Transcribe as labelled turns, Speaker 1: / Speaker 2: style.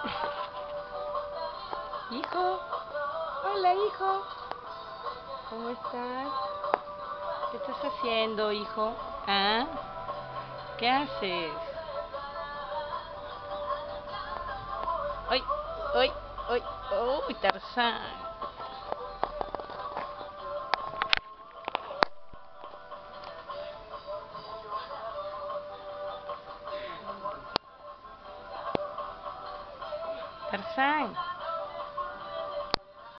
Speaker 1: Hijo, hola hijo, ¿cómo estás? ¿Qué estás haciendo, hijo? ¿Ah? ¿Qué haces? ¡Ay! ¡Ay! ¡Ay! ¡Uy, Tarzán! Tarzán.